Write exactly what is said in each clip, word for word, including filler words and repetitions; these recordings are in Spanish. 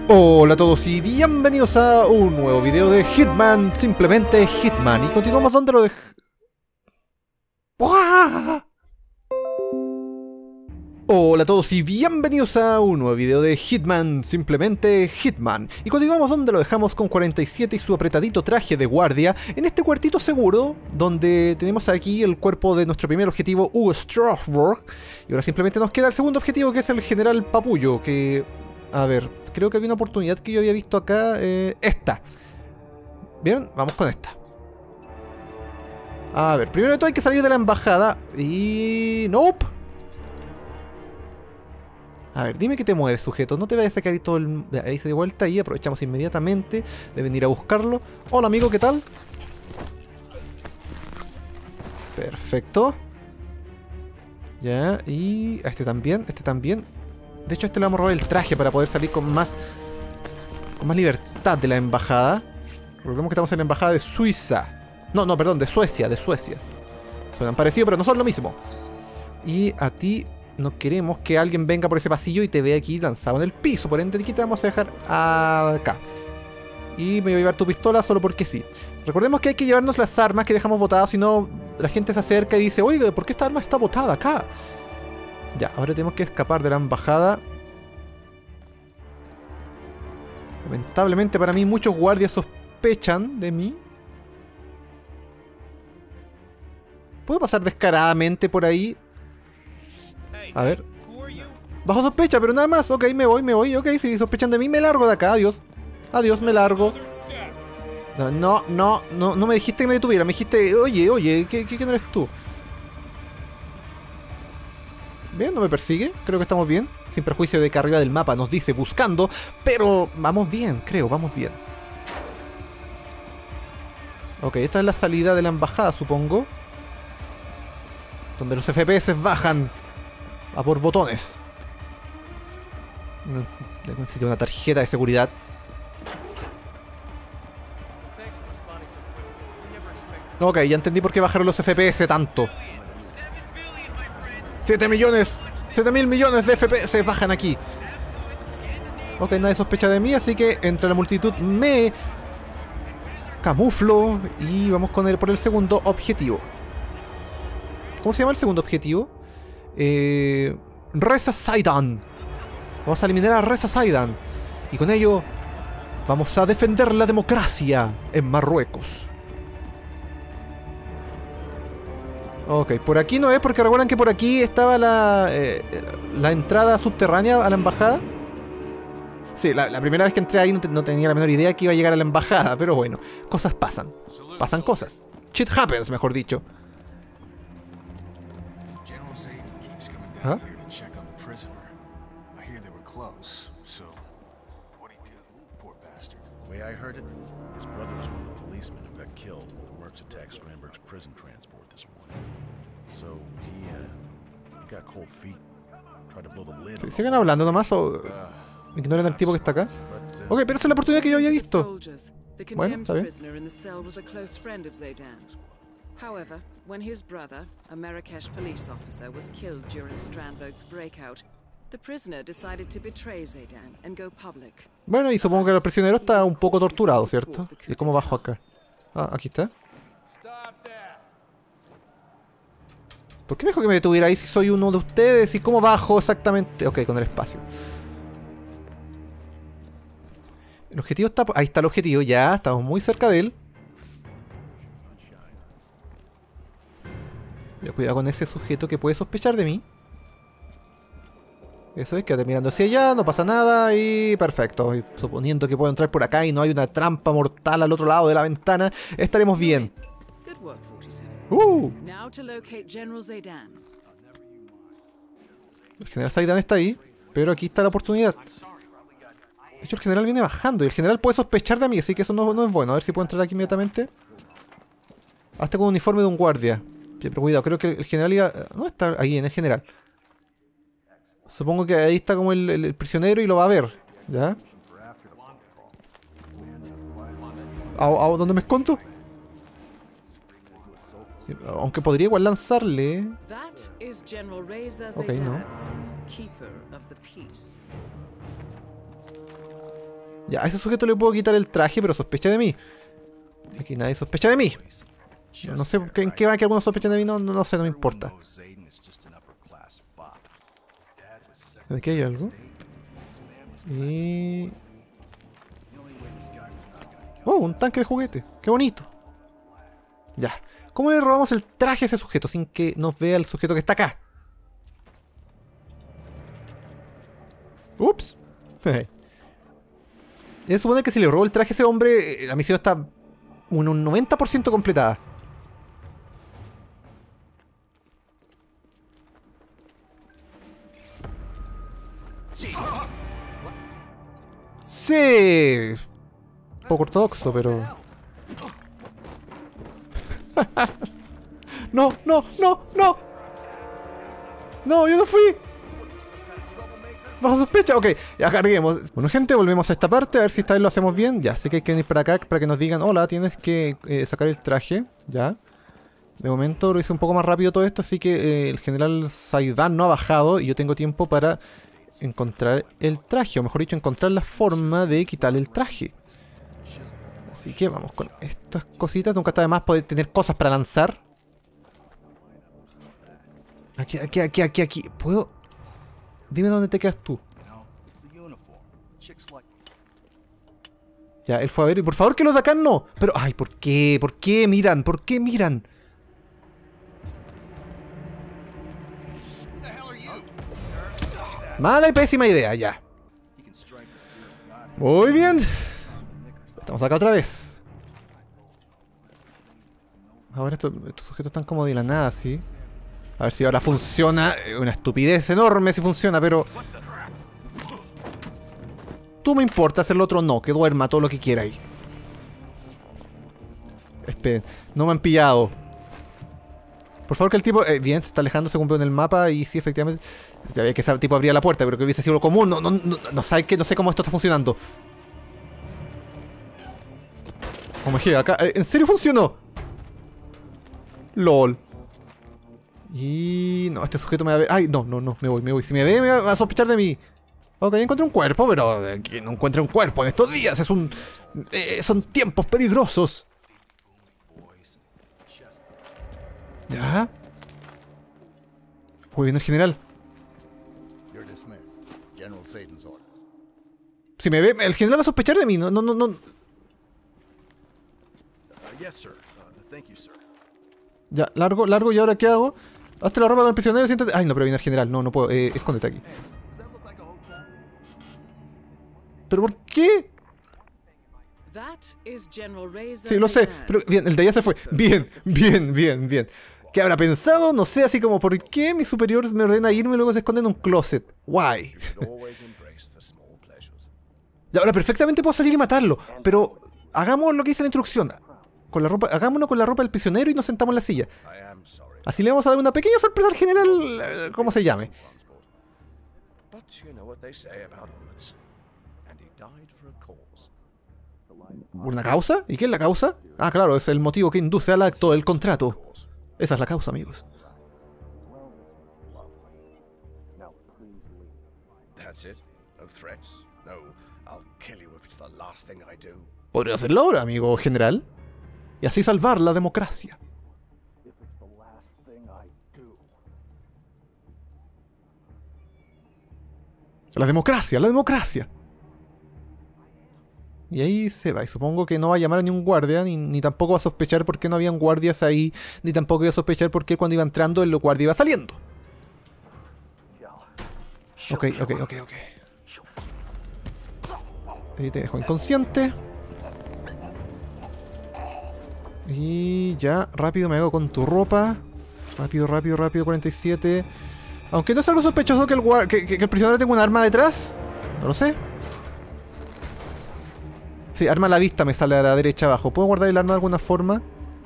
Hola a todos y bienvenidos a un nuevo video de Hitman, simplemente Hitman. Y continuamos donde lo dejé. Hola a todos y bienvenidos a un nuevo video de Hitman, simplemente Hitman. Y continuamos donde lo dejamos con cuarenta y siete y su apretadito traje de guardia, en este cuartito seguro, donde tenemos aquí el cuerpo de nuestro primer objetivo, Hugo Strasberg. Y ahora simplemente nos queda el segundo objetivo, que es el General Papullo, que... A ver, creo que había una oportunidad que yo había visto acá, eh, esta. ¿Bien? Vamos con esta. A ver, primero de todo hay que salir de la embajada y... Nope. A ver, dime que te mueves, sujeto. No te vayas a sacar ahí todo el... Ahí se de vuelta y aprovechamos inmediatamente de venir a buscarlo. Hola, amigo, ¿qué tal? Perfecto. Ya, y... a este también, este también. De hecho, a este le vamos a robar el traje para poder salir con más... Con más libertad de la embajada. Recordemos que estamos en la embajada de Suiza. No, no, perdón, de Suecia, de Suecia. Suenan parecido, pero no son lo mismo. Y a ti... No queremos que alguien venga por ese pasillo y te vea aquí lanzado en el piso. Por ende, aquí te vamos a dejar acá. Y me voy a llevar tu pistola solo porque sí. Recordemos que hay que llevarnos las armas que dejamos botadas. Si no, la gente se acerca y dice: oiga, ¿por qué esta arma está botada acá? Ya, ahora tenemos que escapar de la embajada. Lamentablemente para mí, muchos guardias sospechan de mí. ¿Puedo pasar descaradamente por ahí? A ver. Bajo sospecha, pero nada más. Ok, me voy, me voy. Ok, si sospechan de mí, me largo de acá. Adiós. Adiós, me largo. No, no, no, no, no me dijiste que me detuviera. Me dijiste, oye, oye, ¿qué, qué, qué no eres tú? Bien, no me persigue. Creo que estamos bien. Sin perjuicio de que arriba del mapa nos dice buscando. Pero vamos bien, creo, vamos bien. Ok, esta es la salida de la embajada, supongo. Donde los F P S bajan a por botones. Necesito una tarjeta de seguridad. Ok, ya entendí por qué bajaron los F P S tanto. siete millones, siete mil millones de F P S bajan aquí. Ok, nadie sospecha de mí, así que entre la multitud me camuflo y vamos con él por el segundo objetivo. ¿Cómo se llama el segundo objetivo? Eh, Reza Zaidan. Vamos a eliminar a Reza Zaidan. Y con ello vamos a defender la democracia en Marruecos. Ok, por aquí no es, porque recuerdan que por aquí estaba la, eh, la entrada subterránea a la embajada. Sí, la, la primera vez que entré ahí no, te, no tenía la menor idea que iba a llegar a la embajada. Pero bueno, cosas pasan. Pasan cosas. Shit happens, mejor dicho. ¿Ah? I heard it. His brother was one of the policemen who got killed when the mercs attacked Strandberg's prison transport this morning. So he, uh, he got cold feet. Tried to blow the lid. ¿Siguen hablando nomás o ignoran al tipo que está acá? Ok, pero esa es la oportunidad que yo había visto. Bueno, está bien. However, when his brother, a Marrakesh police officer, was killed during Strandberg's breakout, the prisoner decided to betray Zaidan and go public. Bueno, y supongo que el prisionero está un poco torturado, ¿cierto? ¿Y cómo bajo acá? Ah, aquí está. ¿Por qué me dijo que me detuviera ahí si soy uno de ustedes? ¿Y cómo bajo exactamente? Ok, con el espacio. El objetivo está... Ahí está el objetivo, ya. Estamos muy cerca de él. Voy a cuidar con ese sujeto que puede sospechar de mí. Eso es, quédate mirando hacia allá, no pasa nada y perfecto. Y suponiendo que puedo entrar por acá y no hay una trampa mortal al otro lado de la ventana, estaremos bien. Uh. El general Zaidan está ahí, pero aquí está la oportunidad. De hecho, el general viene bajando y el general puede sospechar de mí, así que eso no, no es bueno. A ver si puedo entrar aquí inmediatamente. Hasta con un uniforme de un guardia. Pero cuidado, creo que el general iba... No está ahí en el general. Supongo que ahí está como el, el, el prisionero y lo va a ver. ¿Ya? ¿A, a dónde me escondo? Sí, aunque podría igual lanzarle. Ok, no. Ya, a ese sujeto le puedo quitar el traje, pero sospecha de mí. Aquí nadie sospecha de mí. No, no sé en qué va que algunos sospechan de mí, no, no, no sé, no me importa. ¿Aquí hay algo? Y... oh, un tanque de juguete. ¡Qué bonito! Ya. ¿Cómo le robamos el traje a ese sujeto sin que nos vea el sujeto que está acá? Ups. Se supone que si le robo el traje a ese hombre, la misión está un noventa por ciento completada. Sí. Poco ortodoxo, pero... no, no, no, no. No, yo no fui. Bajo sospecha, ok, ya carguemos. Bueno, gente, volvemos a esta parte, a ver si esta vez lo hacemos bien. Ya, sé que hay que venir para acá para que nos digan: hola, tienes que eh, sacar el traje. Ya. De momento lo hice un poco más rápido todo esto, así que eh, el general Zaidan no ha bajado y yo tengo tiempo para encontrar el traje, o mejor dicho, encontrar la forma de quitarle el traje. Así que vamos con estas cositas. Nunca está de más poder tener cosas para lanzar. Aquí, aquí, aquí, aquí, aquí. ¿Puedo? Dime dónde te quedas tú. Ya, él fue a ver y por favor que los de acá no. Pero, ay, ¿por qué? ¿Por qué miran? ¿Por qué miran? Mala y pésima idea, ya. Muy bien. Estamos acá otra vez. Ahora estos, estos sujetos están como de la nada, ¿sí? A ver si ahora funciona. Una estupidez enorme si funciona, pero... tú me importa hacer lo otro, no. Que duerma todo lo que quiera ahí. Esperen, no me han pillado. Por favor que el tipo... Eh, bien, se está alejando según veo en el mapa. Y sí, efectivamente... sabía que ese tipo abría la puerta, pero que hubiese sido lo común. No, no, no, no, sabe que, no sé cómo esto está funcionando. Oh, me gira, acá... ¿En serio funcionó? LOL. Y... no, este sujeto me va a ver... ay, no, no, no, me voy, me voy. Si me ve, me va a sospechar de mí. Ok, encontré un cuerpo, pero... ¿quién no encuentra un cuerpo en estos días? Es un... Eh, son tiempos peligrosos. ¿Ya? Uy, viene el general. Si me ve, el general va a sospechar de mí. No, no, no, no. Ya, largo, largo. ¿Y ahora qué hago? Hazte la ropa del prisionero, siéntate. Ay, no, pero viene el general. No, no puedo. Eh, escóndete aquí. ¿Pero por qué? Sí, lo sé. Pero bien, el de allá se fue. Bien, bien, bien, bien. ¿Qué habrá pensado? No sé, así como, ¿por qué mi superior me ordena irme y luego se esconde en un closet? Why? Y ahora perfectamente puedo salir y matarlo, pero hagamos lo que dice la instrucción. Con la ropa, hagámonos con la ropa del prisionero y nos sentamos en la silla. Así le vamos a dar una pequeña sorpresa al general, ¿cómo se llame? ¿Una causa? ¿Y qué es la causa? Ah, claro, es el motivo que induce al acto del contrato. Esa es la causa, amigos. Podría hacerlo ahora, amigo general. Y así salvar la democracia. La democracia, la democracia. Y ahí se va. Y supongo que no va a llamar a ningún guardia, ni, ni tampoco va a sospechar por qué no habían guardias ahí, ni tampoco iba a sospechar por qué cuando iba entrando el guardia iba saliendo. Ok, ok, ok, ok. Ahí te dejo inconsciente. Y ya, rápido me hago con tu ropa. Rápido, rápido, rápido, cuarenta y siete. Aunque no es algo sospechoso que el, que, que, que el prisionero tenga un arma detrás. No lo sé. Sí, arma a la vista me sale a la derecha abajo. ¿Puedo guardar el arma de alguna forma?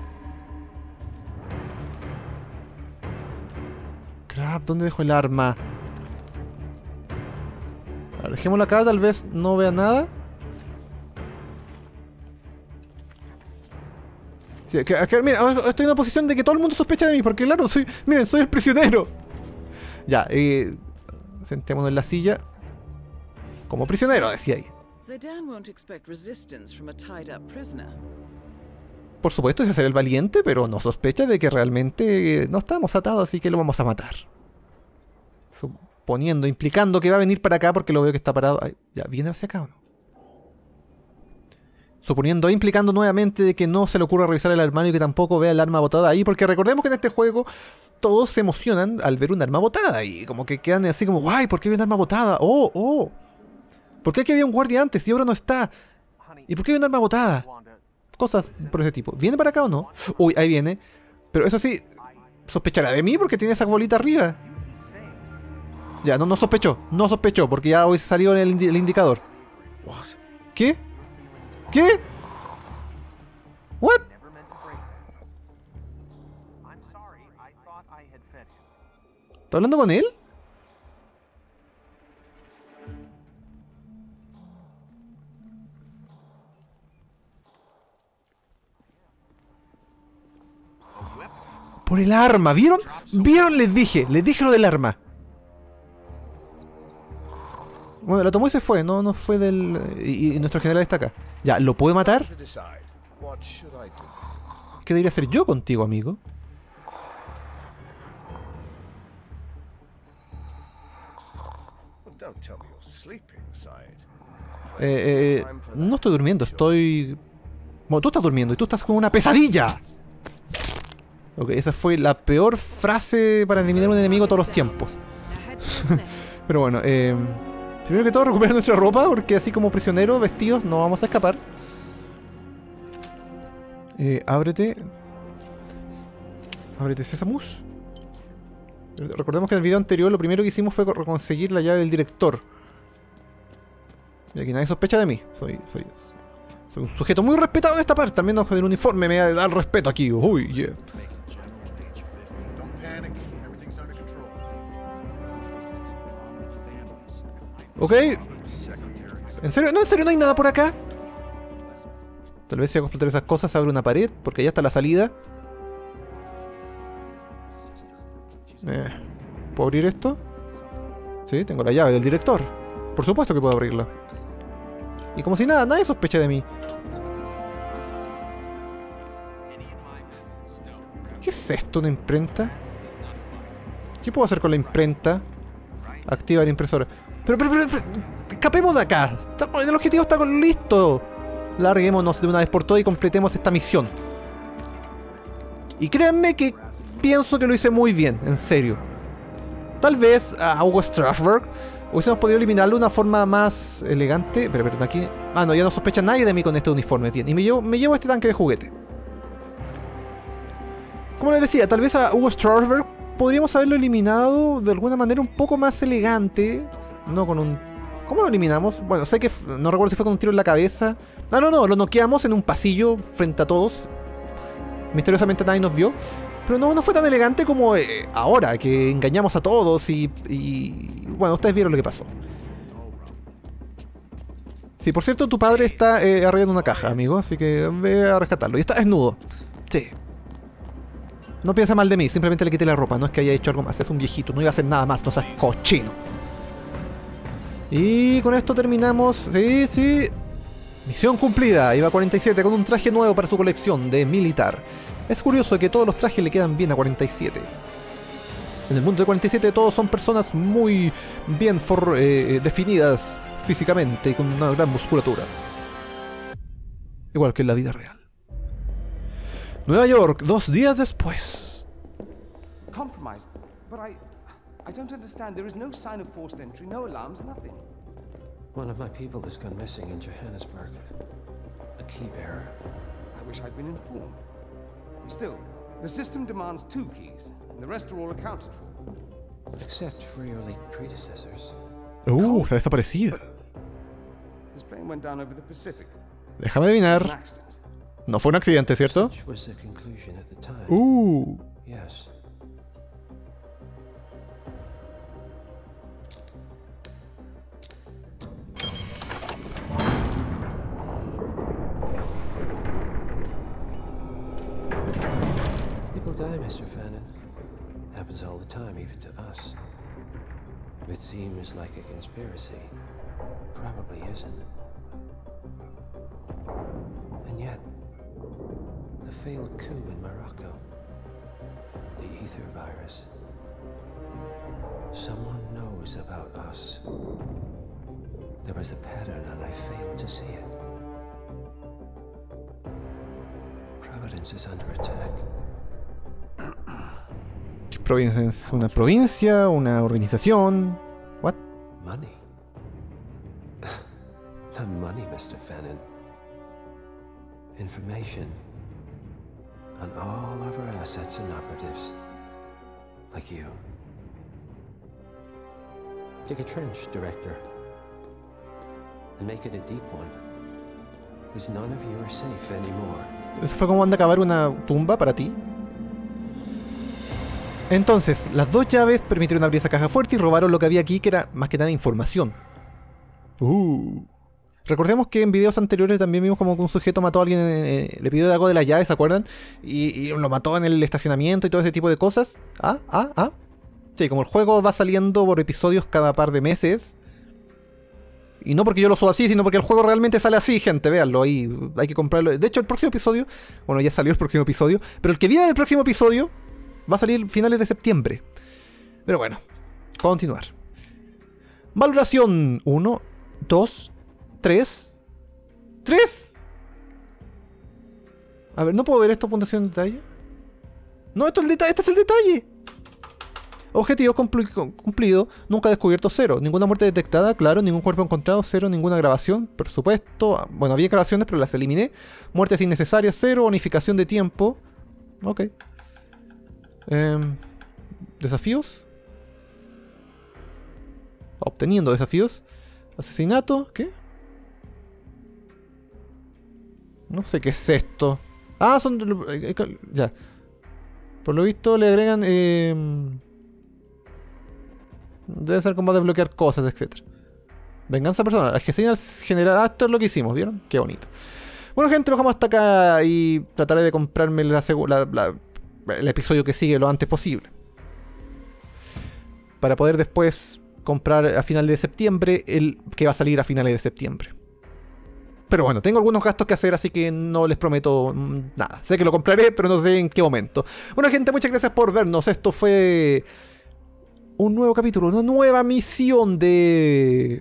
Crap, ¿dónde dejo el arma? A ver, dejémosla acá, tal vez no vea nada. Sí, que, que, mira, estoy en una posición de que todo el mundo sospecha de mí, porque claro, soy, miren, soy el prisionero. Ya, eh, sentémonos en la silla. Como prisionero, decía ahí. Zidane won't expect resistance from a tied-up prisoner. Por supuesto, es hacer el valiente, pero no sospecha de que realmente no estamos atados, así que lo vamos a matar. Suponiendo, implicando que va a venir para acá porque lo veo que está parado. Ay, ¿ya viene hacia acá o no? Suponiendo, implicando nuevamente de que no se le ocurra revisar el armario y que tampoco vea el arma botada ahí, porque recordemos que en este juego todos se emocionan al ver un arma botada y como que quedan así como, guay, ¿por qué hay un arma botada? Oh, oh. ¿Por qué aquí había un guardia antes y ahora no está? ¿Y por qué hay un arma botada? Cosas por ese tipo. ¿Viene para acá o no? Uy, ahí viene. Pero eso sí, sospechará de mí porque tiene esa bolita arriba. Ya, no, no sospechó. No sospechó porque ya hoy salió en el, indi el indicador. ¿Qué? ¿Qué? ¿What? ¿Está hablando con él? Por el arma, ¿vieron? ¿Vieron? Les dije, les dije lo del arma. Bueno, la tomó y se fue, no, no fue del... Y, y nuestro general está acá. Ya, ¿lo puede matar? ¿Qué debería hacer yo contigo, amigo? Eh, eh, no estoy durmiendo, estoy... Bueno, tú estás durmiendo y tú estás con una pesadilla. Ok, esa fue la peor frase para eliminar a un enemigo todos los tiempos. Pero bueno, eh, primero que todo recuperar nuestra ropa, porque así como prisioneros vestidos no vamos a escapar. Eh, ábrete. Ábrete, Sesamus. Recordemos que en el video anterior lo primero que hicimos fue conseguir la llave del director. Y aquí nadie sospecha de mí. Soy, soy, soy un sujeto muy respetado en esta parte. También con el uniforme me da el respeto aquí. Uy, yeah. Ok. ¿En serio? No, en serio no hay nada por acá. Tal vez si hago explotar esas cosas se abre una pared, porque allá está la salida. Eh, ¿Puedo abrir esto? Sí, tengo la llave del director. Por supuesto que puedo abrirla. Y como si nada, nadie sospecha de mí. ¿Qué es esto? ¿Una imprenta? ¿Qué puedo hacer con la imprenta? Activa la impresora. Pero, pero, pero, pero escapemos de acá. El objetivo está listo. Larguémonos de una vez por todas y completemos esta misión. Y créanme que pienso que lo hice muy bien, en serio. Tal vez a Hugo Strasberg hubiésemos podido eliminarlo de una forma más elegante. Pero, pero aquí... Ah, no, ya no sospecha nadie de mí con este uniforme. Bien, y me llevo, me llevo este tanque de juguete. Como les decía, tal vez a Hugo Strasberg podríamos haberlo eliminado de alguna manera un poco más elegante. No con un... ¿Cómo lo eliminamos? Bueno, sé que... No recuerdo si fue con un tiro en la cabeza. No, no, no, lo noqueamos en un pasillo frente a todos. Misteriosamente nadie nos vio. Pero no, no fue tan elegante como eh, ahora, que engañamos a todos y, y... Bueno, ustedes vieron lo que pasó. Sí, por cierto, tu padre está eh, arriba en una caja, amigo. Así que ve a rescatarlo. Y está desnudo. Sí. No piensa mal de mí, simplemente le quité la ropa. No es que haya hecho algo más, es un viejito. No iba a hacer nada más, no seas cochino. Y con esto terminamos. Sí, sí. Misión cumplida. Iba a cuarenta y siete con un traje nuevo para su colección de militar. Es curioso que todos los trajes le quedan bien a cuarenta y siete. En el mundo de cuarenta y siete todos son personas muy bien for, eh, definidas físicamente y con una gran musculatura. Igual que en la vida real. Nueva York, dos días después. Compromised, but I, I don't understand. There is no sign of forced entry, no alarms, nothing. One of my people has gone missing in Johannesburg. A key bearer. I wish I'd been informed. Still, the system demands two keys, and the rest are all accounted for. Except for your late predecessors. Uh, está desaparecida. This plane went down over the Pacific. Déjame adivinar. No fue un accidente, ¿cierto? Uh. Yes. People die, Mister Fannin. Happens all the time, even to us. It seems like a conspiracy. Probably isn't. one yet. The failed coup in Morocco. The ether virus. Someone knows about us. There was a pattern and I failed to see it. Providence is under attack. ¿Qué provincia es? ¿Una provincia? ¿Una organización? What? Money. Not money, Mister Fannin. Information on all of our assets and operatives. Like you. Dig a trench, Director. And make it a deep one. Because none of you are safe anymore. Eso fue como anda a cavar una tumba para ti. Entonces, las dos llaves permitieron abrir esa caja fuerte y robaron lo que había aquí, que era más que nada información. Uh. Recordemos que en videos anteriores también vimos como que un sujeto mató a alguien, eh, le pidió algo de las llaves, ¿se acuerdan? Y, y lo mató en el estacionamiento y todo ese tipo de cosas. Ah, ah, ah. Sí, como el juego va saliendo por episodios cada par de meses. Y no porque yo lo suba así, sino porque el juego realmente sale así, gente, véanlo ahí. Hay que comprarlo. De hecho, el próximo episodio, bueno, ya salió el próximo episodio, pero el que viene del próximo episodio va a salir finales de septiembre. Pero bueno, continuar. Valoración uno, dos, tres. ¡tres! A ver, ¿no puedo ver esto puntuación en detalle? No, esto es el detalle, este es el detalle. Objetivo cumpli cumplido, nunca descubierto, cero. Ninguna muerte detectada, claro. Ningún cuerpo encontrado, cero. Ninguna grabación, por supuesto. Bueno, había grabaciones, pero las eliminé. Muertes innecesarias, cero. Bonificación de tiempo. Ok. Eh, desafíos. Obteniendo desafíos. Asesinato, ¿qué? No sé qué es esto. Ah, son... Ya. Por lo visto le agregan... Eh, debe ser como desbloquear cosas, etcétera. Venganza personal. Es que señal general. Ah, esto es lo que hicimos, ¿vieron? Qué bonito. Bueno, gente, lo dejamos hasta acá y trataré de comprarme la, la, la, el episodio que sigue lo antes posible. Para poder después comprar a finales de septiembre el que va a salir a finales de septiembre. Pero bueno, tengo algunos gastos que hacer, así que no les prometo nada. Sé que lo compraré, pero no sé en qué momento. Bueno, gente, muchas gracias por vernos. Esto fue un nuevo capítulo, una nueva misión de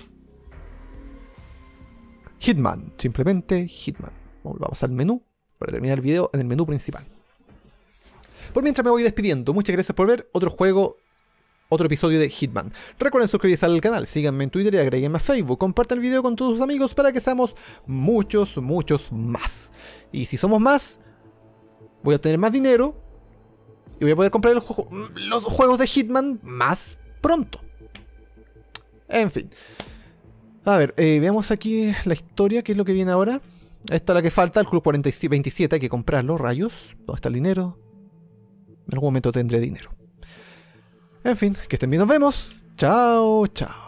Hitman. Simplemente Hitman. Vamos al menú para terminar el video en el menú principal. Por mientras me voy despidiendo. Muchas gracias por ver otro juego, otro episodio de Hitman. Recuerden suscribirse al canal, síganme en Twitter y agréguenme a Facebook. Compartan el video con todos sus amigos para que seamos muchos, muchos más. Y si somos más, voy a obtener más dinero y voy a poder comprar los, los juegos de Hitman más pronto. En fin. A ver, eh, veamos aquí la historia, qué es lo que viene ahora. Esta es la que falta, el Club cuarenta y veintisiete, hay que comprarlo, rayos. ¿Dónde está el dinero? En algún momento tendré dinero. En fin, que estén bien, nos vemos. Chao, chao.